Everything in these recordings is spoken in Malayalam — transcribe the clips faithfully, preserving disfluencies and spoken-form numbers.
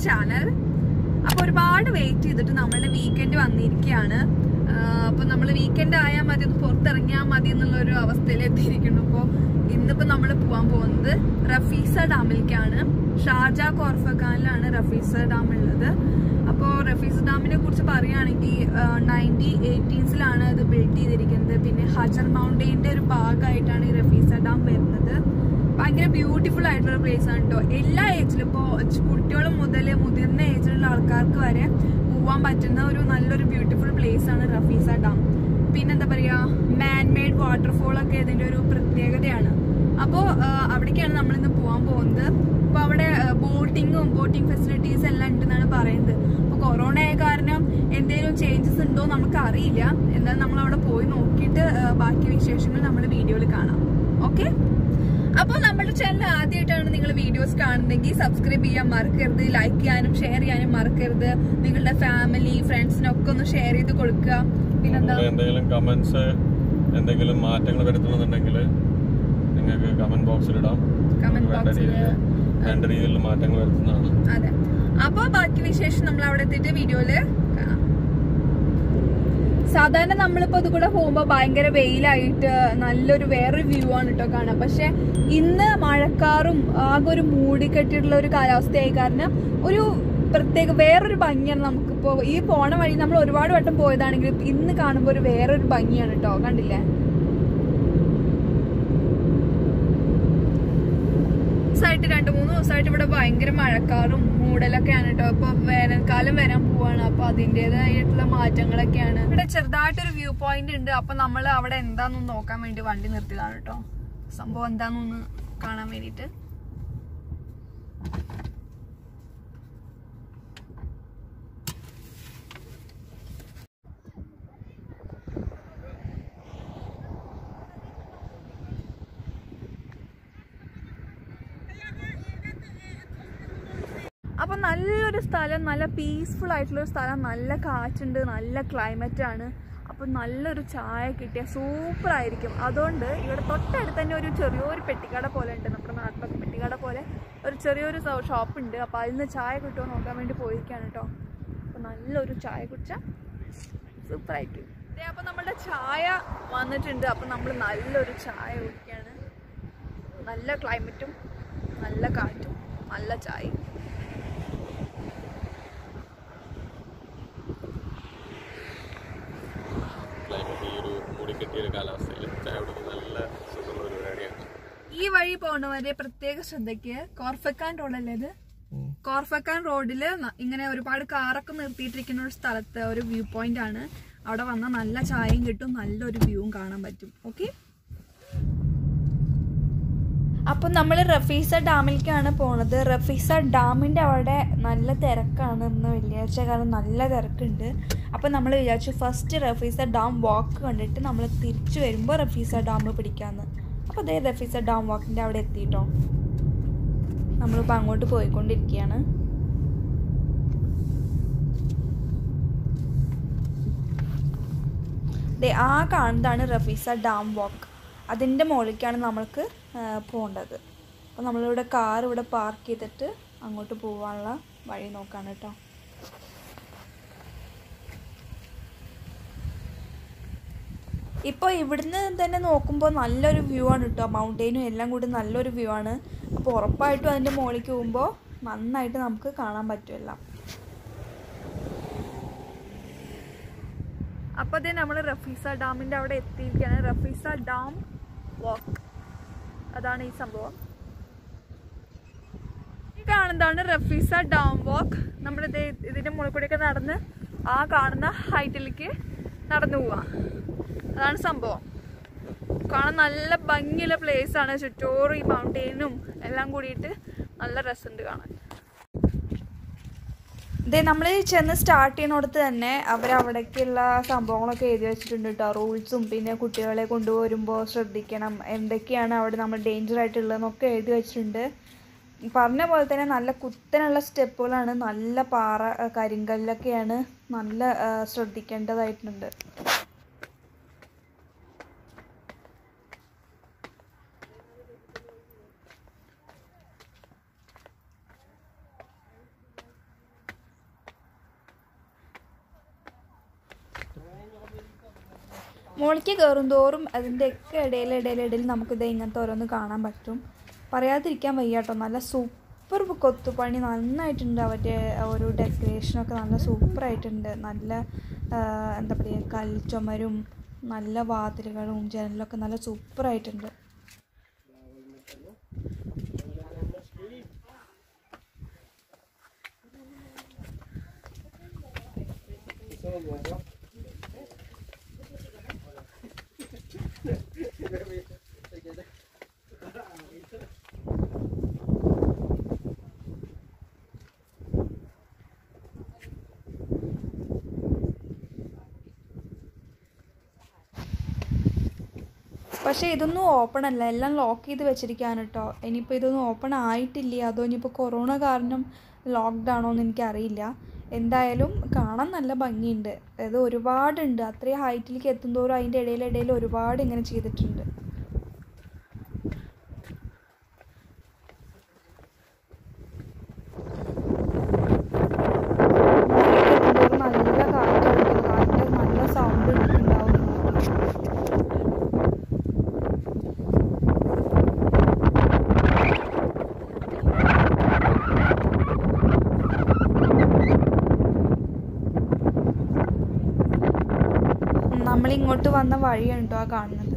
channel. അപ്പോൾ ഒരുപാട് വെയിറ്റ് ചെയ്തിട്ട് നമ്മുടെ വീക്കെൻഡ് വന്നിരിക്കുകയാണ്. അപ്പോൾ നമ്മൾ വീക്കെൻഡ് ആയാൽ മതി, ഒന്ന് പുറത്തിറങ്ങിയാൽ മതി എന്നുള്ള ഒരു അവസ്ഥയിൽ എത്തിയിരിക്കുന്നു. അപ്പോൾ ഇന്നിപ്പോൾ നമ്മൾ പോകാൻ പോകുന്നത് റഫീസ ഡാമിലേക്കാണ്. ഷാർജ ഖോർഫക്കാനിലാണ് റഫീസ ഡാം ഉള്ളത്. അപ്പോൾ റഫീസ ഡാമിനെ കുറിച്ച് പറയുകയാണെങ്കിൽ നയൻറ്റീൻ എയ്റ്റീൻസിലാണ് ഇത് ബിൽഡ് ചെയ്തിരിക്കുന്നത്. പിന്നെ ഹജർ മൗണ്ടെയിൻ്റെ ഒരു ഭാഗമായിട്ടാണ് ഈ റഫീസ ഡാം വരുന്നത്. ഭയങ്കര ബ്യൂട്ടിഫുൾ ആയിട്ടുള്ള പ്ലേസ് ആണ് കേട്ടോ. എല്ലാ ഏജിലും ഇപ്പോൾ കുട്ടികളും മുതൽ മുതിർന്ന ഏജിലുള്ള ആൾക്കാർക്ക് വരെ പോവാൻ പറ്റുന്ന ഒരു നല്ലൊരു ബ്യൂട്ടിഫുൾ പ്ലേസ് ആണ് റഫീസ ഡാം. പിന്നെന്താ പറയുക, മാൻ മെയ്ഡ് വാട്ടർഫോൾ ഒക്കെ ഇതിൻ്റെ ഒരു പ്രത്യേകതയാണ്. അപ്പോൾ അവിടേക്കാണ് നമ്മളിന്ന് പോകാൻ പോകുന്നത്. അപ്പോൾ അവിടെ ബോട്ടിങ്ങും ബോട്ടിംഗ് ഫെസിലിറ്റീസ് എല്ലാം ഉണ്ടെന്നാണ് പറയുന്നത്. അപ്പോൾ കൊറോണ ആയ കാരണം എന്തെങ്കിലും ചേഞ്ചസ് ഉണ്ടോ നമുക്ക് അറിയില്ല. എന്നാലും നമ്മൾ അവിടെ പോയി നോക്കിയിട്ട് ബാക്കി വിശേഷങ്ങൾ നമ്മൾ വീഡിയോയിൽ കാണാം. ഓക്കെ, അപ്പോൾ നമ്മുടെ ചാനൽ ആദ്യമായിട്ടാണ് നിങ്ങൾ വീഡിയോസ് കാണുന്നതെങ്കിൽ സബ്സ്ക്രൈബ് ചെയ്യാൻ മറക്കരുത്, ലൈക്ക് ചെയ്യാനും ഷെയർ ചെയ്യാനും മറക്കരുത്. നിങ്ങളുടെ ഫാമിലി ഫ്രണ്ട്സിനൊക്കെ ഒന്ന് ഷെയർ ചെയ്ത് കൊടുക്കുക. പിന്നെന്താ, എന്തെങ്കിലും കമന്റ്സ് എന്തെങ്കിലും മാറ്റങ്ങൾ വരുത്തണമെന്നുണ്ടെങ്കിൽ നിങ്ങൾക്ക് കമന്റ് ബോക്സിൽ ഇടാം. കമന്റ് ബോക്സിൽ രണ്ട് രീതിയിൽ മാറ്റങ്ങൾ വരുത്തുന്നതാണ്. അതെ, അപ്പോൾ ബാക്കി വിശേഷം നമ്മൾ അവിടെ എത്തിയിട്ട് വീഡിയോയില് കാണാം. സാധാരണ നമ്മളിപ്പോ ഇത് കൂടെ പോകുമ്പോ ഭയങ്കര വെയിലായിട്ട് നല്ലൊരു വേറൊരു വ്യൂ ആണ് കേട്ടോ കാണാം. പക്ഷെ ഇന്ന് മഴക്കാറും ആകെ ഒരു മൂടിക്കെട്ടിയിട്ടുള്ള ഒരു കാലാവസ്ഥയായി കാരണം ഒരു പ്രത്യേക വേറൊരു ഭംഗിയാണ് നമുക്കിപ്പോ. ഈ പോണ വഴി നമ്മൾ ഒരുപാട് വട്ടം പോയതാണെങ്കിലും ഇന്ന് കാണുമ്പോൾ ഒരു വേറൊരു ഭംഗിയാണ് കേട്ടോ. കണ്ടില്ലേ, ദിവസമായിട്ട് രണ്ട് മൂന്ന് ദിവസമായിട്ട് ഇവിടെ ഭയങ്കര മഴക്കാറും മൂടലൊക്കെയാണ് കേട്ടോ. ഇപ്പൊ വേനൽക്കാലം വരാൻ പോവാണ്. അപ്പൊ അതിൻ്റെതായിട്ടുള്ള മാറ്റങ്ങളൊക്കെയാണ്. ഇവിടെ ചെറുതായിട്ടൊരു വ്യൂ പോയിന്റ് ഉണ്ട്. അപ്പൊ നമ്മൾ അവിടെ എന്താണെന്ന് നോക്കാൻ വേണ്ടി വണ്ടി നിർത്തിയതാണ് കേട്ടോ. സംഭവം എന്താണെന്നൊന്ന് കാണാൻ വേണ്ടിട്ട്. അപ്പൊ നല്ലൊരു സ്ഥലം, നല്ല പീസ്ഫുൾ ആയിട്ടുള്ള ഒരു സ്ഥലം, നല്ല കാറ്റുണ്ട്, നല്ല ക്ലൈമറ്റ് ആണ്. അപ്പൊ നല്ലൊരു ചായ കിട്ടിയ സൂപ്പർ ആയിരിക്കും. അതുകൊണ്ട് ഇവിടെ തൊട്ടടുത്ത് തന്നെ ഒരു ചെറിയൊരു പെട്ടിക്കട പോലെ ഉണ്ട്. നമ്മുടെ നാട്ടിലൊക്കെ പെട്ടിക്കട പോലെ ഒരു ചെറിയൊരു ഷോപ്പ് ഉണ്ട്. അപ്പൊ അതിൽ നിന്ന് ചായ കിട്ടുമോ നോക്കാൻ വേണ്ടി പോയിരിക്കാണ് കേട്ടോ. അപ്പൊ നല്ലൊരു ചായ കുടിച്ചാൽ സൂപ്പർ ആയിരിക്കും. അപ്പൊ നമ്മളുടെ ചായ വന്നിട്ടുണ്ട്. അപ്പൊ നമ്മൾ നല്ലൊരു ചായ കുടിക്കുകയാണ്. നല്ല ക്ലൈമറ്റും നല്ല കാറ്റും നല്ല ചായയും. ഈ വഴി പോണവരെ പ്രത്യേക ശ്രദ്ധയ്ക്ക് ഖോർഫക്കാൻ റോഡല്ലേ ഇത്, ഖോർഫക്കാൻ റോഡില് ഇങ്ങനെ ഒരുപാട് കാറൊക്കെ നിർത്തിയിട്ടിരിക്കുന്ന ഒരു സ്ഥലത്ത് ഒരു വ്യൂ പോയിന്റ് ആണ്. അവിടെ വന്നാൽ നല്ല ചായയും കിട്ടും, നല്ലൊരു വ്യൂവും കാണാൻ പറ്റും. ഓക്കെ, അപ്പം നമ്മൾ റഫീസ ഡാമിലേക്കാണ് പോണത്. റഫീസ ഡാമിൻ്റെ അവിടെ നല്ല തിരക്കാണ് ഇന്ന് വെള്ളിയാഴ്ച, കാരണം നല്ല തിരക്കുണ്ട്. അപ്പം നമ്മൾ വിചാരിച്ചു ഫസ്റ്റ് റഫീസ ഡാം വാക്ക് കണ്ടിട്ട് നമ്മൾ തിരിച്ചു വരുമ്പോൾ റഫീസ ഡാം പിടിക്കാമെന്ന്. അപ്പോൾ അതേ റഫീസ ഡാം വാക്കിൻ്റെ അവിടെ എത്തിയിട്ടോ. നമ്മളിപ്പോൾ അങ്ങോട്ട് പോയിക്കൊണ്ടിരിക്കുകയാണ്. ദേ ആ കാണുന്നതാണ് റഫീസ ഡാം വാക്ക്. അതിൻ്റെ മുകളിലേക്കാണ് നമ്മൾക്ക് പോകേണ്ടത്. അപ്പോൾ നമ്മളിവിടെ കാർ ഇവിടെ പാർക്ക് ചെയ്തിട്ട് അങ്ങോട്ട് പോകാനുള്ള വഴി നോക്കാണ് കേട്ടോ. ഇപ്പോൾ ഇവിടുന്ന് തന്നെ നോക്കുമ്പോൾ നല്ലൊരു വ്യൂ ആണ് കേട്ടോ. മൗണ്ടെയിനും എല്ലാം കൂടി നല്ലൊരു വ്യൂ ആണ്. അപ്പോൾ ഉറപ്പായിട്ടും അതിൻ്റെ മുകളിലേക്ക് പോകുമ്പോൾ നന്നായിട്ട് നമുക്ക് കാണാൻ പറ്റുമല്ല. അപ്പോൾ അതേ നമ്മൾ റഫീസ ഡാമിൻ്റെ അവിടെ എത്തിയിരിക്കുകയാണ്. റഫീസ ഡാം വാക്ക്, അതാണ് ഈ സംഭവം. ഈ കാണുന്നതാണ് റഫീസ ഡാം വാക്ക്. നമ്മളിത് ഇതിൻ്റെ മുകളിൽ കൂടെയൊക്കെ നടന്ന് ആ കാണുന്ന ഹൈറ്റിലേക്ക് നടന്നു പോവാം. അതാണ് സംഭവം. കാണാൻ നല്ല ഭംഗിയുള്ള പ്ലേസ് ആണ്. ചുറ്റോറും ഈ മൗണ്ടെയിനും എല്ലാം കൂടിയിട്ട് നല്ല രസമുണ്ട് കാണാൻ. ഇതേ നമ്മൾ ചെന്ന് സ്റ്റാർട്ട് ചെയ്യുന്നിടത്ത് തന്നെ അവരവിടേക്കുള്ള സംഭവങ്ങളൊക്കെ എഴുതി വെച്ചിട്ടുണ്ട് കേട്ടോ. റൂൾസും പിന്നെ കുട്ടികളെ കൊണ്ടുവരുമ്പോൾ ശ്രദ്ധിക്കണം, എന്തൊക്കെയാണ് അവിടെ നമ്മൾ ഡേഞ്ചർ ആയിട്ടുള്ളതെന്നൊക്കെ എഴുതി വെച്ചിട്ടുണ്ട്. പറഞ്ഞ പോലെ തന്നെ നല്ല കുത്തനുള്ള സ്റ്റെപ്പുകളാണ്, നല്ല പാറ കരിങ്കല്ലൊക്കെയാണ്, നല്ല ശ്രദ്ധിക്കേണ്ടതായിട്ടുണ്ട്. മുകളിലേക്ക് കയറും തോറും അതിൻ്റെയൊക്കെ ഇടയിൽ ഇടയിൽ ഇടയിൽ നമുക്കിത് ഇങ്ങനത്തെ ഓരോന്ന് കാണാൻ പറ്റും. പറയാതിരിക്കാൻ വയ്യ കേട്ടോ. നല്ല സൂപ്പർ കൊത്തുപണി നന്നായിട്ടുണ്ട്. അവരുടെ ഒരു ഡെക്കറേഷനൊക്കെ നല്ല സൂപ്പറായിട്ടുണ്ട്. നല്ല എന്താ പറയുക, കൽച്ചുമരും നല്ല വാതിലുകളും ജനലൊക്കെ നല്ല സൂപ്പറായിട്ടുണ്ട്. പക്ഷേ ഇതൊന്നും ഓപ്പൺ അല്ല, എല്ലാം ലോക്ക് ചെയ്ത് വെച്ചിരിക്കുകയാണ് കേട്ടോ. ഇനിയിപ്പോൾ ഇതൊന്നും ഓപ്പൺ ആയിട്ടില്ല, അതോ ഇനിയിപ്പോൾ കൊറോണ കാരണം ലോക്ക്ഡ് ആണോ എന്ന് എനിക്കറിയില്ല. എന്തായാലും കാണാൻ നല്ല ഭംഗിയുണ്ട്. അത് ഒരുപാടുണ്ട്. അത്രയും ഹൈറ്റിലേക്ക് എത്തുന്തോറും അതിൻ്റെ ഇടയിലിടയിൽ ഒരുപാട് ഇങ്ങനെ ചെയ്തിട്ടുണ്ട്. നല്ല കാറ്റാണ്, കാറ്റ് നല്ല സൗണ്ട് ഉണ്ടാവും. നമ്മളിങ്ങോട്ട് വന്ന വഴിയാണ് കേട്ടോ ആ കാണുന്നത്.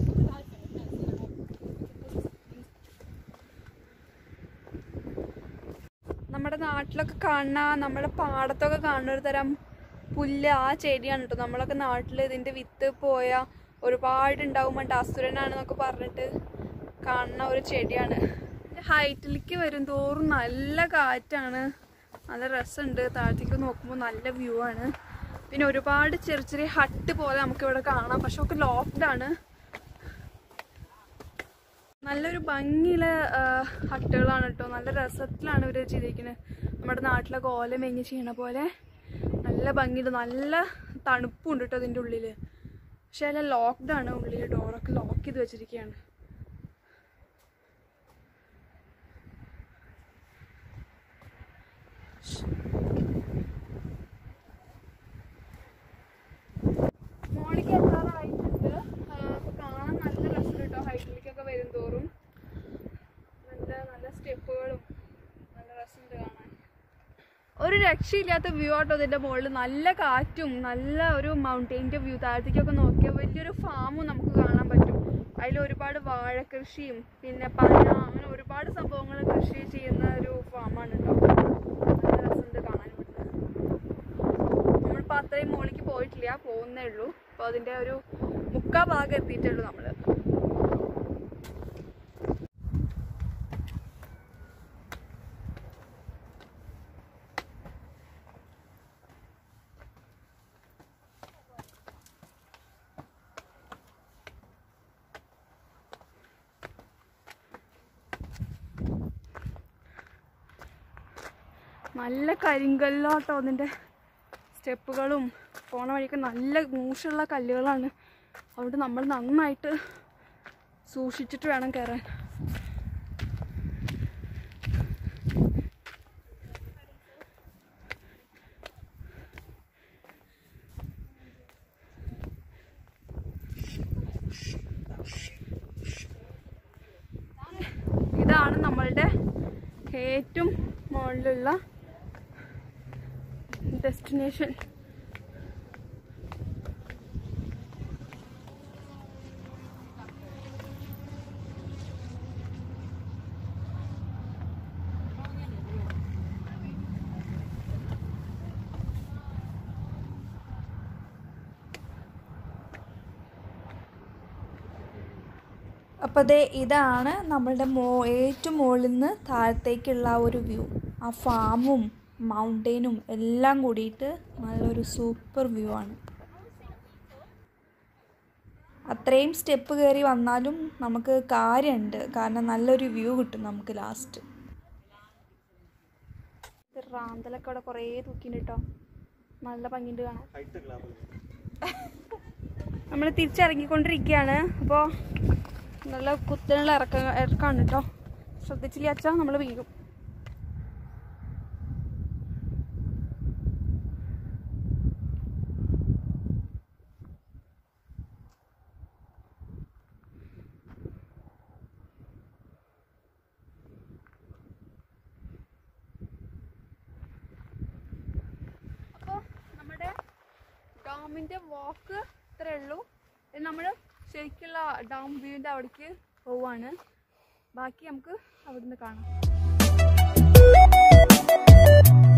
നമ്മുടെ നാട്ടിലൊക്കെ കാണുന്ന, നമ്മുടെ പാടത്തൊക്കെ കാണുന്ന ഒരു തരം പുല്ല്, ആ ചെടിയാണ് കേട്ടോ. നമ്മളൊക്കെ നാട്ടിൽ ഇതിൻ്റെ വിത്ത് പോയ ഒരുപാടുണ്ടാവും, മറ്റേ അസുരനാണെന്നൊക്കെ പറഞ്ഞിട്ട് കാണുന്ന ഒരു ചെടിയാണ്. ഹൈറ്റിലേക്ക് വരും തോറും നല്ല കാറ്റാണ്, നല്ല രസമുണ്ട്. താഴത്തേക്ക് നോക്കുമ്പോൾ നല്ല വ്യൂ ആണ്. പിന്നെ ഒരുപാട് ചെറിയ ചെറിയ ഹട്ട് പോലെ നമുക്കിവിടെ കാണാം, പക്ഷെ ഒക്കെ ലോക്ക്ഡ് ആണ്. നല്ലൊരു ഭംഗിയുള്ള ഹട്ടുകളാണ് കേട്ടോ. നല്ല രസത്തിലാണ് ഇവർ ചെയ്തിരിക്കുന്നത്. നമ്മുടെ നാട്ടിലൊക്കെ ഓല മേഞ്ഞ് ചെയ്യണ പോലെ നല്ല ഭംഗിയുണ്ട്. നല്ല തണുപ്പുണ്ട് കേട്ടോ അതിൻ്റെ ഉള്ളിൽ. പക്ഷെ എല്ലാം ലോക്ക്ഡ് ആണ്, ഉള്ളിൽ ഡോറൊക്കെ ലോക്ക് ചെയ്ത് വെച്ചിരിക്കുകയാണ്. മോളിക്ക് എത്താറായിട്ടുണ്ട്. അപ്പോൾ കാണാൻ നല്ല രസം കേട്ടോ. ഹൈറ്റിലേക്കൊക്കെ വരും തോറും നല്ല നല്ല സ്റ്റെപ്പുകളും നല്ല രസമുണ്ട് കാണാൻ. ഒരു രക്ഷയില്ലാത്ത വ്യൂ ആട്ടോ ഇതിൻ്റെ മുകളിൽ. നല്ല കാറ്റും നല്ല ഒരു മൗണ്ടെയിൻ്റെ വ്യൂ. താഴത്തേക്കൊക്കെ നോക്കിയാൽ വലിയൊരു ഫാമും നമുക്ക് കാണാൻ പറ്റും. അതിൽ ഒരുപാട് വാഴ കൃഷിയും പിന്നെ പന, അങ്ങനെ ഒരുപാട് സംഭവങ്ങൾ കൃഷി ചെയ്യുന്ന ഒരു ഫാമാണ് കേട്ടോ. നല്ല രസമുണ്ട് കാണാൻ. നമ്മളിപ്പോൾ അത്രയും മുകളിലേക്ക് പോയിട്ടില്ല, പോകുന്നേ ഉള്ളൂ. അപ്പോൾ അതിൻ്റെ ഒരു മുക്കാ ഭാഗം എത്തിയിട്ടുള്ളൂ നമ്മൾ. നല്ല കരിങ്കല്ലാട്ടോ അതിൻ്റെ സ്റ്റെപ്പുകളും. പോണ വഴിയൊക്കെ നല്ല മൂശുള്ള കല്ലുകളാണ്. അതുകൊണ്ട് നമ്മൾ നന്നായിട്ട് സൂക്ഷിച്ചിട്ട് വേണം കയറാൻ. ഇതാണ് നമ്മളുടെ ഏറ്റവും മുകളിലുള്ള ഡെസ്റ്റിനേഷൻ. അപ്പോൾ ദേ ഇതാണ് നമ്മളുടെ മോ ഏറ്റവും മുകളിൽ നിന്ന് താഴത്തേക്കുള്ള ഒരു വ്യൂ. ആ ഫാമും മൗണ്ടെയിനും എല്ലാം കൂടിയിട്ട് നല്ലൊരു സൂപ്പർ വ്യൂ ആണ്. അത്രയും സ്റ്റെപ്പ് കയറി വന്നാലും നമുക്ക് കാര്യമുണ്ട്, കാരണം നല്ലൊരു വ്യൂ കിട്ടും നമുക്ക് ലാസ്റ്റ്. റാന്തലൊക്കെ അവിടെ കുറേ തൂക്കിണ്ട് കേട്ടോ. നല്ല ഭംഗിയുണ്ട് കാണാൻ. നമ്മൾ തിരിച്ചിറങ്ങിക്കൊണ്ടിരിക്കുകയാണ്. അപ്പോൾ നല്ല കുത്തനുള്ള ഇറക്ക ഇറക്കാണ് കേട്ടോ. ശ്രദ്ധിച്ചില്ല അച്ഛാ, നമ്മൾ വീഴും. ഡാമിന്റെ വാക്ക് ഇത്രേ ഉള്ളൂ. നമ്മൾ ശരിക്കുള്ള ഡാം വ്യൂവിന്റെ അവിടേക്ക് പോവാണ്. ബാക്കി നമുക്ക് അവിടുന്ന് കാണാം.